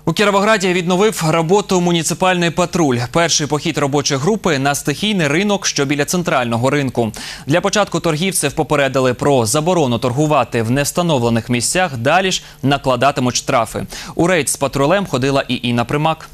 У Кіровограді відновив роботу муніципальний патруль. Перший похід робочої групи на стихійний ринок, що біля центрального ринку. Для початку торгівців попередили про заборону торгувати в невстановлених місцях, далі ж накладатимуть штрафи. У рейд з патрулем ходила і Інна Примак.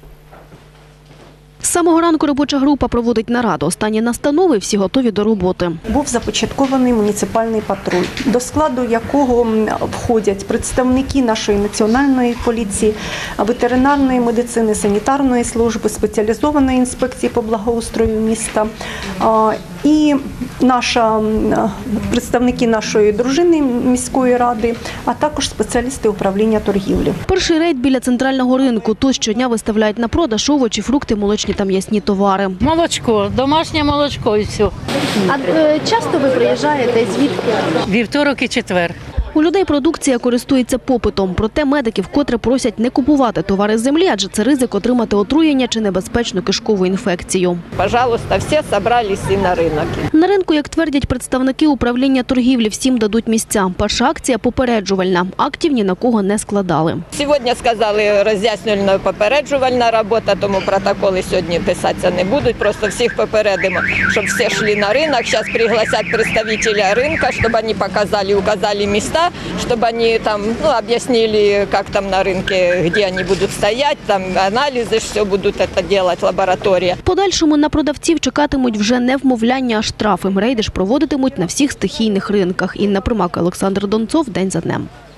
З самого ранку робоча група проводить нараду. Останні настанови, всі готові до роботи. Був започаткований муніципальний патруль, до складу якого входять представники нашої національної поліції, ветеринарної медицини, санітарної служби, спеціалізованої інспекції по благоустрою міста і представники нашої дружини міської ради, а також спеціалісти управління торгівлі. Перший рейд біля центрального ринку. Тут щодня виставляють на продаж овочі, фрукти, молочні та м'ясні товари. Молочко, домашнє молочко і все. А часто ви приїжджаєте? Звідки? Вівторок і четвер. У людей продукція користується попитом. Проте медики вкотре просять не купувати товари з землі, адже це ризик отримати отруєння чи небезпечну кишкову інфекцію. Пожалуйста, всі зібралися і на ринок. На ринку, як твердять представники управління торгівлі, всім дадуть місця. Перша акція попереджувальна. Актів ні на кого не складали. Сьогодні сказали роз'яснювально-попереджувальна робота, тому протоколи сьогодні писатися не будуть. Просто всіх попередимо, щоб всі йшли на ринок. Зараз пригласять представителя ринку, щоб вони показали, указали місця, чтобы они там, объяснили, как там на рынке, где они будут стоять, там анализы, все будут это делать, лаборатория. Подальшому на продавців чекатимуть вже не вмовляння, а штрафи. Рейди ж проводитимуть на всіх стихійних ринках. Інна Примак, Олександр Донцов. День за днем.